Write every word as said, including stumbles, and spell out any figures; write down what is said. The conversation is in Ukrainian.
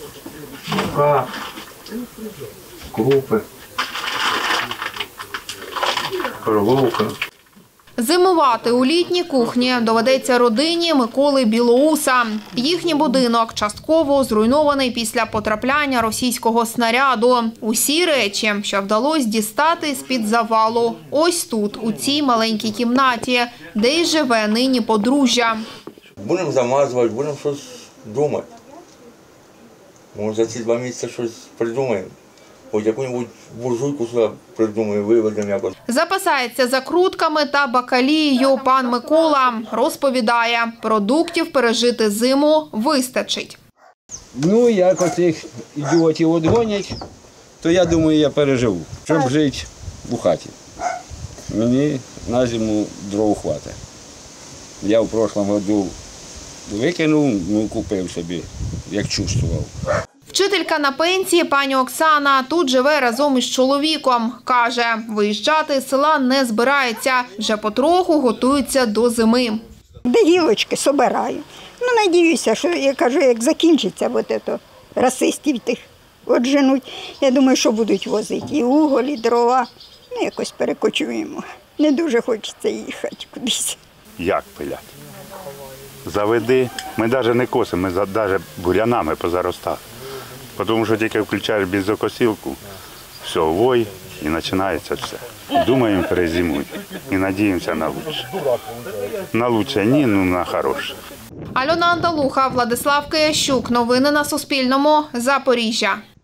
мука, крупи, перловка. Зимувати у літній кухні доведеться родині Миколи Білоуса. Їхній будинок частково зруйнований після потрапляння російського снаряду. Усі речі, що вдалося дістати з-під завалу, ось тут, у цій маленькій кімнаті, де й живе нині подружжя. Будемо замазувати, будемо щось думати. Може, за ці два місяці щось придумаємо. Хоч яку-небудь буржуйку сюди придумаємо, виведемо якось. Запасається закрутками та бакалією пан Микола. Розповідає, продуктів пережити зиму вистачить. Ну, як оцих ідіотів відгонять, то я думаю, я переживу, щоб жити у хаті. Мені на зиму дров хватить. Я в прошлому році викинув, ну, купив собі, як чувствував. Вчителька на пенсії пані Оксана тут живе разом із чоловіком. Каже, виїжджати з села не збирається, вже потроху готується до зими. Де гілочки собираю. Ну, надіюся, що, я кажу, як закінчиться от це, расистів тих отженуть, я думаю, що будуть возити і уголь, і дрова. Ну, якось перекочуємо. Не дуже хочеться їхати кудись. Як пилять? Заведи. Ми навіть не косимо, ми навіть бурянами позаростали. Тому що тільки включаєш бензокосилку, все, вой, і починається все. Думаємо, перезимуємо і надіємося на краще. На краще ні, ну на хороше. Альона Андалуха, Владислав Киящук. Новини на Суспільному. Запоріжжя.